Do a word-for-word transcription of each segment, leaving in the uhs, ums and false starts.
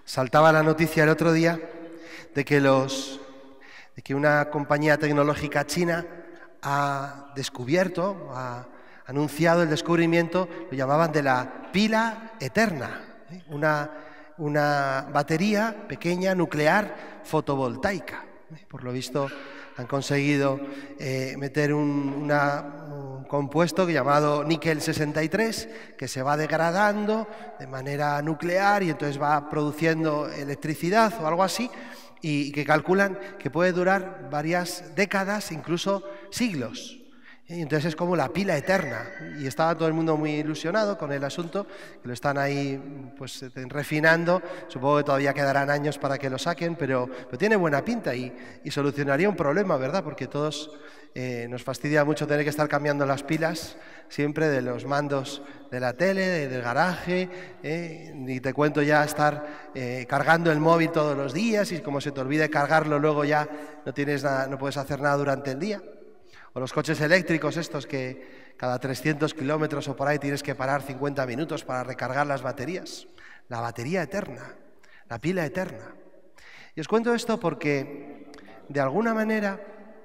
Saltaba la noticia el otro día de que, los, de que una compañía tecnológica china ha descubierto, ha anunciado el descubrimiento, lo llamaban de la pila eterna, ¿eh? una, una batería pequeña nuclear fotovoltaica. ¿eh? Por lo visto han conseguido eh, meter un, una, un compuesto llamado níquel sesenta y tres que se va degradando de manera nuclear y entonces va produciendo electricidad o algo así, y que calculan que puede durar varias décadas, incluso siglos. Y entonces es como la pila eterna, y estaba todo el mundo muy ilusionado con el asunto, que lo están ahí pues refinando. Supongo que todavía quedarán años para que lo saquen, pero, pero tiene buena pinta y, y solucionaría un problema, ¿verdad? Porque todos eh, nos fastidia mucho tener que estar cambiando las pilas siempre de los mandos de la tele, del garaje, eh, ni te cuento ya estar eh, cargando el móvil todos los días, y como se te olvide cargarlo luego ya no tienes nada, no puedes hacer nada durante el día. O los coches eléctricos estos que cada trescientos kilómetros o por ahí tienes que parar cincuenta minutos para recargar las baterías. La batería eterna, la pila eterna. Y os cuento esto porque, de alguna manera,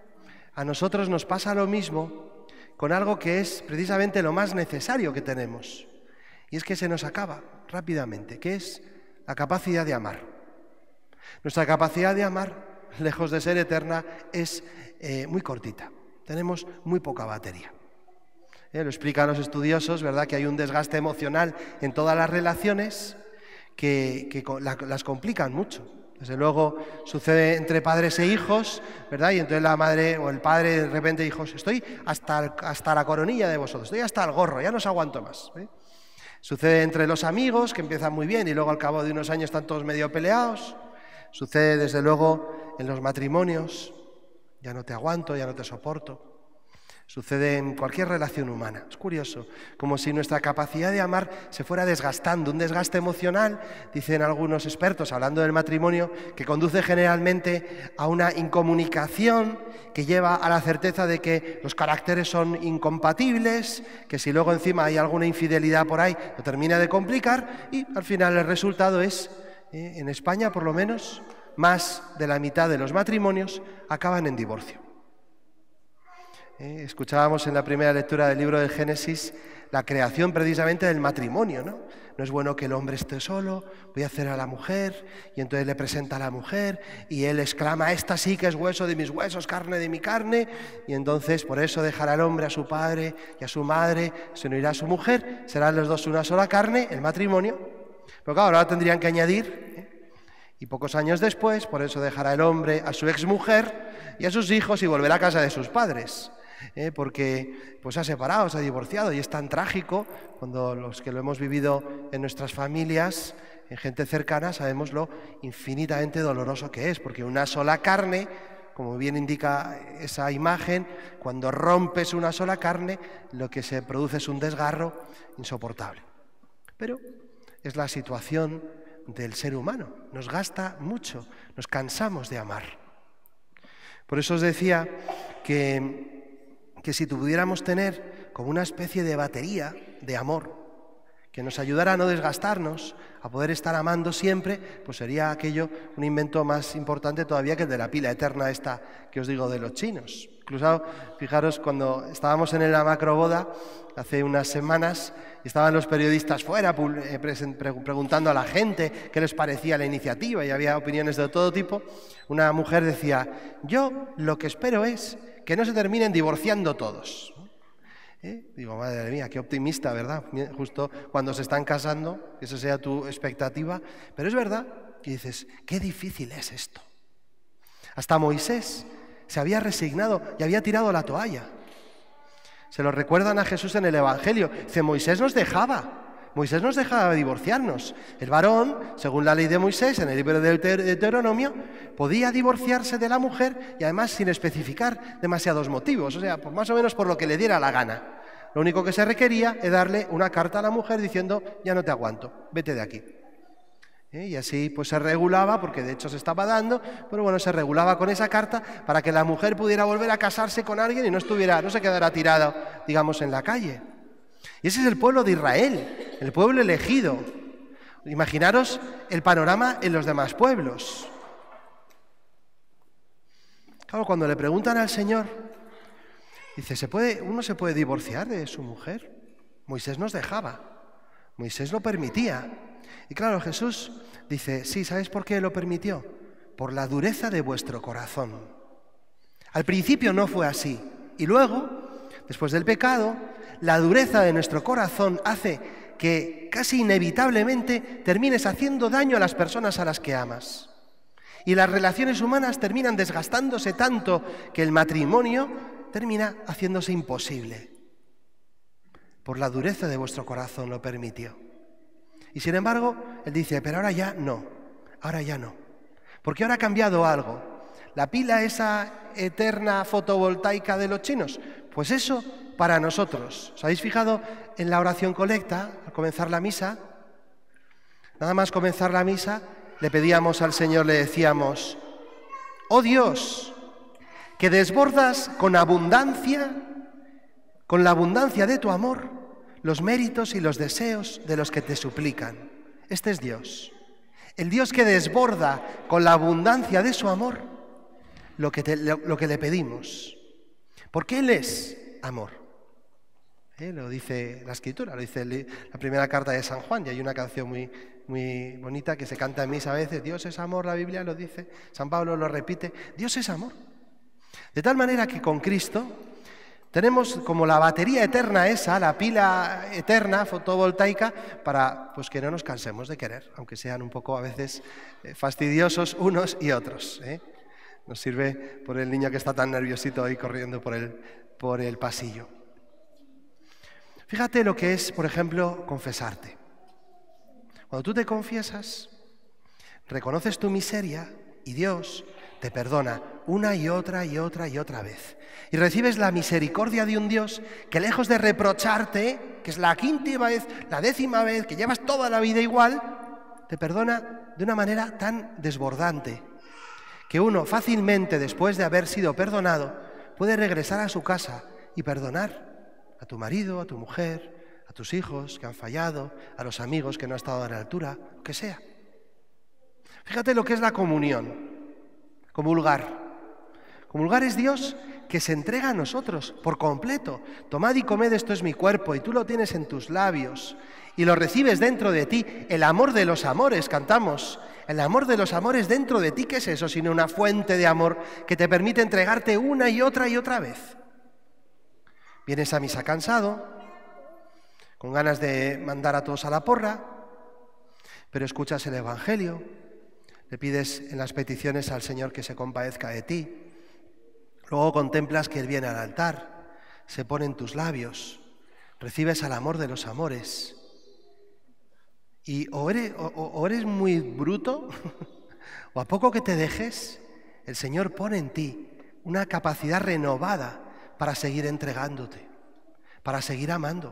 a nosotros nos pasa lo mismo con algo que es precisamente lo más necesario que tenemos. Y es que se nos acaba rápidamente, que es la capacidad de amar. Nuestra capacidad de amar, lejos de ser eterna, es eh, muy cortita. Tenemos muy poca batería. Eh, lo explican los estudiosos, ¿verdad? Que hay un desgaste emocional en todas las relaciones que, que la, las complican mucho. Desde luego sucede entre padres e hijos, ¿verdad? Y entonces la madre o el padre de repente dijo: estoy hasta, hasta la coronilla de vosotros, estoy hasta el gorro, ya no os aguanto más. ¿eh? Sucede entre los amigos, que empiezan muy bien y luego al cabo de unos años están todos medio peleados. Sucede desde luego en los matrimonios. Ya no te aguanto, ya no te soporto. Sucede en cualquier relación humana. Es curioso, como si nuestra capacidad de amar se fuera desgastando. Un desgaste emocional, dicen algunos expertos, hablando del matrimonio, que conduce generalmente a una incomunicación que lleva a la certeza de que los caracteres son incompatibles, que si luego encima hay alguna infidelidad por ahí, lo termina de complicar, y al final el resultado es, eh, en España por lo menos, más de la mitad de los matrimonios acaban en divorcio. Eh, escuchábamos en la primera lectura del libro del Génesis la creación precisamente del matrimonio, ¿no? No es bueno que el hombre esté solo, voy a hacer a la mujer, y entonces le presenta a la mujer, y él exclama: esta sí que es hueso de mis huesos, carne de mi carne, y entonces por eso dejará el hombre a su padre y a su madre, se unirá a su mujer, serán los dos una sola carne, el matrimonio. Pero claro, ahora tendrían que añadir... ¿eh? Y pocos años después, por eso dejará el hombre a su exmujer y a sus hijos y volverá a casa de sus padres, ¿eh? porque pues, se ha separado, se ha divorciado, y es tan trágico cuando los que lo hemos vivido en nuestras familias, en gente cercana, sabemos lo infinitamente doloroso que es, porque una sola carne, como bien indica esa imagen, cuando rompes una sola carne, lo que se produce es un desgarro insoportable. Pero es la situación del ser humano, nos gasta mucho, nos cansamos de amar. Por eso os decía que, que si pudiéramos tener como una especie de batería de amor que nos ayudara a no desgastarnos, a poder estar amando siempre, pues sería aquello un invento más importante todavía que el de la pila eterna esta que os digo de los chinos. Incluso, fijaros, cuando estábamos en la macroboda hace unas semanas, estaban los periodistas fuera eh, preguntando a la gente qué les parecía la iniciativa, y había opiniones de todo tipo. Una mujer decía: yo lo que espero es que no se terminen divorciando todos. ¿Eh? Digo, madre mía, qué optimista, ¿verdad? Justo cuando se están casando, que esa sea tu expectativa. Pero es verdad que dices, qué difícil es esto. Hasta Moisés se había resignado y había tirado la toalla. Se lo recuerdan a Jesús en el Evangelio. Dice: Moisés nos dejaba. Moisés nos dejaba divorciarnos. El varón, según la ley de Moisés, en el libro de Deuteronomio, podía divorciarse de la mujer, y además sin especificar demasiados motivos, o sea, pues más o menos por lo que le diera la gana. Lo único que se requería es darle una carta a la mujer diciendo: ya no te aguanto, vete de aquí. ¿Eh? Y así pues se regulaba, porque de hecho se estaba dando, pero bueno, se regulaba con esa carta para que la mujer pudiera volver a casarse con alguien y no estuviera, no se quedara tirada, digamos, en la calle. Y ese es el pueblo de Israel, el pueblo elegido. Imaginaros el panorama en los demás pueblos. Claro, cuando le preguntan al Señor, dice, ¿se puede, ¿uno se puede divorciar de su mujer? Moisés nos dejaba, Moisés lo permitía. Y claro, Jesús dice, sí, ¿sabes por qué lo permitió? Por la dureza de vuestro corazón. Al principio no fue así. Y luego, después del pecado, la dureza de nuestro corazón hace que casi inevitablemente termines haciendo daño a las personas a las que amas. Y las relaciones humanas terminan desgastándose tanto que el matrimonio termina haciéndose imposible. Por la dureza de vuestro corazón lo permitió. Y sin embargo, él dice, pero ahora ya no, ahora ya no. Porque ahora ha cambiado algo. La pila esa eterna fotovoltaica de los chinos, pues eso para nosotros. ¿Os habéis fijado en la oración colecta al comenzar la misa? Nada más comenzar la misa, le pedíamos al Señor, le decíamos, oh Dios, que desbordas con abundancia, con la abundancia de tu amor, los méritos y los deseos de los que te suplican. Este es Dios. El Dios que desborda con la abundancia de su amor lo que, te, lo, lo que le pedimos. Porque Él es amor. ¿Eh? Lo dice la Escritura, lo dice la primera carta de San Juan, y hay una canción muy, muy bonita que se canta en misa a veces, Dios es amor, la Biblia lo dice, San Pablo lo repite, Dios es amor. De tal manera que con Cristo tenemos como la batería eterna esa, la pila eterna fotovoltaica, para pues, que no nos cansemos de querer, aunque sean un poco a veces eh, fastidiosos unos y otros. ¿eh? Nos sirve por el niño que está tan nerviosito ahí corriendo por el, por el pasillo. Fíjate lo que es, por ejemplo, confesarte. Cuando tú te confiesas, reconoces tu miseria y Dios te perdona una y otra y otra y otra vez. Y recibes la misericordia de un Dios que lejos de reprocharte, que es la quinta vez, la décima vez, que llevas toda la vida igual, te perdona de una manera tan desbordante que uno fácilmente, después de haber sido perdonado, puede regresar a su casa y perdonar a tu marido, a tu mujer, a tus hijos que han fallado, a los amigos que no han estado a la altura, lo que sea. Fíjate lo que es la comunión. Comulgar. Comulgar es Dios que se entrega a nosotros por completo. Tomad y comed, esto es mi cuerpo, y tú lo tienes en tus labios y lo recibes dentro de ti. El amor de los amores, cantamos. El amor de los amores dentro de ti, ¿qué es eso? Sino una fuente de amor que te permite entregarte una y otra y otra vez. Vienes a misa cansado, con ganas de mandar a todos a la porra, pero escuchas el Evangelio, le pides en las peticiones al Señor que se compadezca de ti. Luego contemplas que Él viene al altar, se pone en tus labios, recibes al amor de los amores. Y o eres, o, o eres muy bruto, o a poco que te dejes, el Señor pone en ti una capacidad renovada para seguir entregándote, para seguir amando.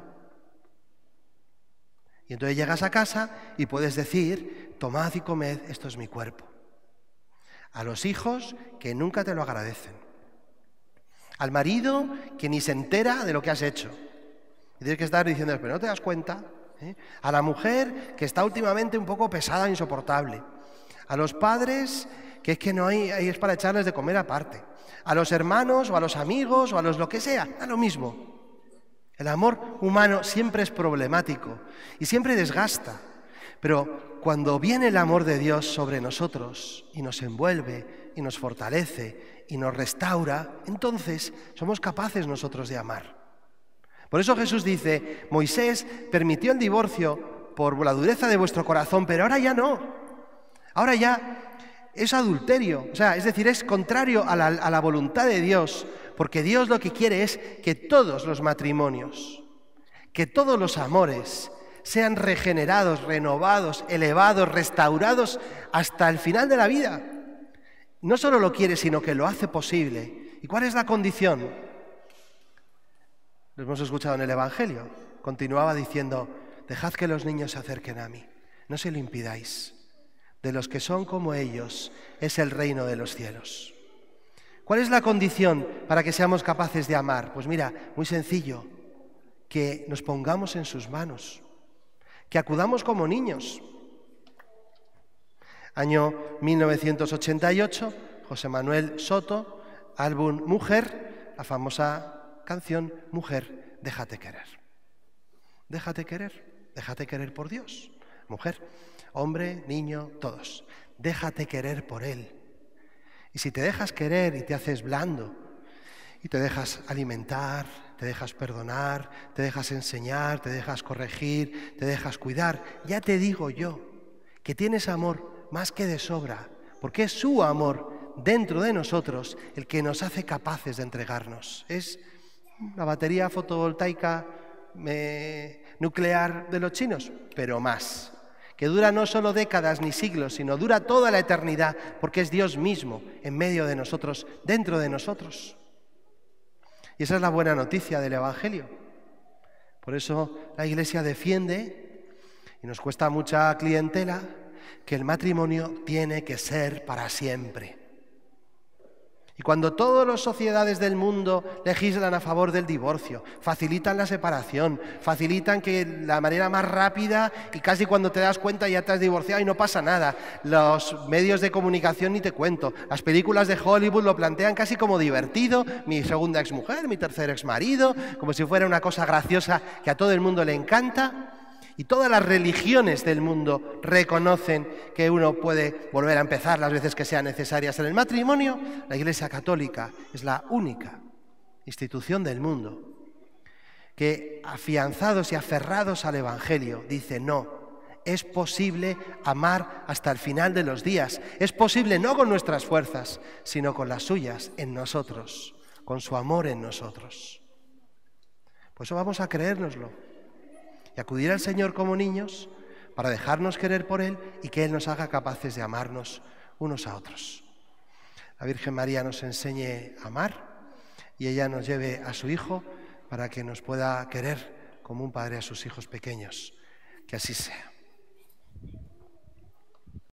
Y entonces llegas a casa y puedes decir, tomad y comed, esto es mi cuerpo. A los hijos que nunca te lo agradecen. Al marido que ni se entera de lo que has hecho. Y tienes que estar diciendo, pero no te das cuenta. ¿eh? A la mujer que está últimamente un poco pesada e insoportable. A los padres que es que no hay, hay es para echarles de comer aparte. A los hermanos o a los amigos o a los lo que sea, da lo mismo. El amor humano siempre es problemático y siempre desgasta, pero cuando viene el amor de Dios sobre nosotros y nos envuelve y nos fortalece y nos restaura, entonces somos capaces nosotros de amar. Por eso Jesús dice, Moisés permitió el divorcio por la dureza de vuestro corazón, pero ahora ya no. Ahora ya es adulterio, o sea, es decir, es contrario a la, a la voluntad de Dios, porque Dios lo que quiere es que todos los matrimonios, que todos los amores sean regenerados, renovados, elevados, restaurados hasta el final de la vida. No solo lo quiere, sino que lo hace posible. ¿Y cuál es la condición? Lo hemos escuchado en el Evangelio. Continuaba diciendo, dejad que los niños se acerquen a mí, no se lo impidáis. De los que son como ellos es el reino de los cielos. ¿Cuál es la condición para que seamos capaces de amar? Pues mira, muy sencillo, que nos pongamos en sus manos, que acudamos como niños, Año mil novecientos ochenta y ocho, José Manuel Soto, álbum Mujer, la famosa canción Mujer, déjate querer. Déjate querer, déjate querer por Dios. Mujer, hombre, niño, todos. Déjate querer por Él. Y si te dejas querer y te haces blando, y te dejas alimentar, te dejas perdonar, te dejas enseñar, te dejas corregir, te dejas cuidar, ya te digo yo que tienes amor más que de sobra, porque es su amor dentro de nosotros el que nos hace capaces de entregarnos. Es la batería fotovoltaica eh, nuclear de los chinos, pero más. Que dura no solo décadas ni siglos, sino dura toda la eternidad, porque es Dios mismo en medio de nosotros, dentro de nosotros. Y esa es la buena noticia del Evangelio. Por eso la Iglesia defiende, y nos cuesta mucha clientela, que el matrimonio tiene que ser para siempre. Y cuando todas las sociedades del mundo legislan a favor del divorcio, facilitan la separación, facilitan que la manera más rápida y casi cuando te das cuenta ya te has divorciado y no pasa nada. Los medios de comunicación ni te cuento. Las películas de Hollywood lo plantean casi como divertido, mi segunda exmujer, mi tercer exmarido, como si fuera una cosa graciosa que a todo el mundo le encanta. Y todas las religiones del mundo reconocen que uno puede volver a empezar las veces que sean necesarias en el matrimonio. La Iglesia Católica es la única institución del mundo que, afianzados y aferrados al Evangelio, dice no, es posible amar hasta el final de los días. Es posible no con nuestras fuerzas, sino con las suyas en nosotros, con su amor en nosotros. Por eso vamos a creérnoslo y acudir al Señor como niños para dejarnos querer por Él y que Él nos haga capaces de amarnos unos a otros. La Virgen María nos enseñe a amar y ella nos lleve a su Hijo para que nos pueda querer como un padre a sus hijos pequeños. Que así sea.